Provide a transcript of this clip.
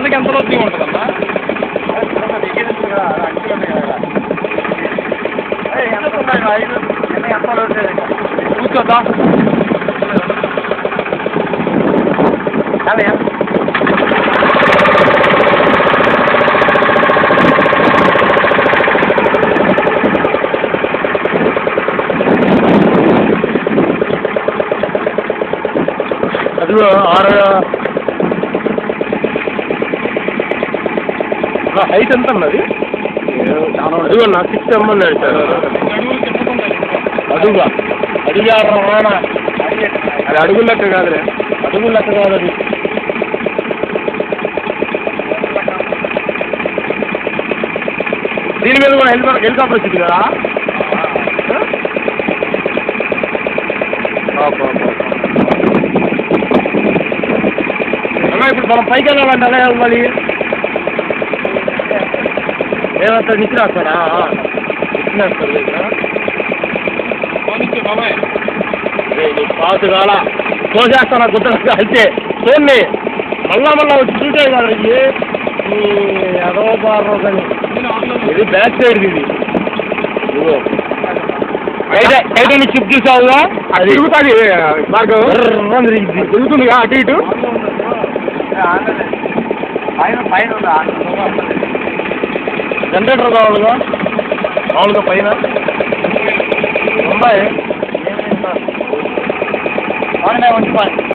కిందకి ఎంత లోతుగా ఉంటుందమ్మా? కూర్చోద్దా అది 6 హైట్ ఎంత అన్నది? అదిగో నా 6 అన్నాడు సార్. అడుగా అడిగా రవాణా అది అడుగుల లెక్క కాదులే, అడుగుల లెక్క కాదు అది. దీని మీద కూడా హెలికాప్టర్ వచ్చింది కదా. అన్నా ఇప్పుడు మనం పైకి వెళ్ళాలంటే అలా ఇవ్వాలి. ఏమంటారు నిచ్చి రాస్తాడా? నిచ్చినేస్తాడు బాబాయ్. నీకు పాసు కాల తోసేస్తాను గుద్దలు అయితే చూడండి. మళ్ళా వచ్చి చూసాయి కదా ఇది అదో బారో కానీ ఇది బ్యాక్ సైడ్ ఇది. ఇదిగో అయితే చిప్ చూసావుగా అది తిరుగుతుంది తిరుగుతుందిగా అటు ఇటు. జనరేటర్ కావాలిగా మామూలుగా పైన ఉన్నాయి.